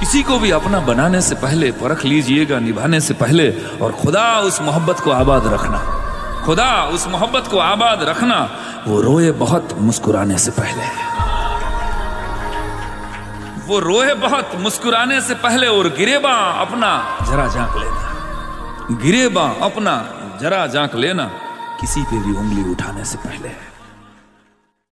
किसी को भी अपना बनाने से पहले परख लीजिएगा, निभाने से पहले। और खुदा उस मोहब्बत को आबाद रखना, खुदा उस मोहब्बत को आबाद रखना। वो रोए बहुत मुस्कुराने से पहले, वो रोए बहुत मुस्कुराने से पहले। और गिरेबा अपना जरा झांक लेना, गिरेबा अपना जरा झांक लेना, किसी पे भी उंगली उठाने से पहले।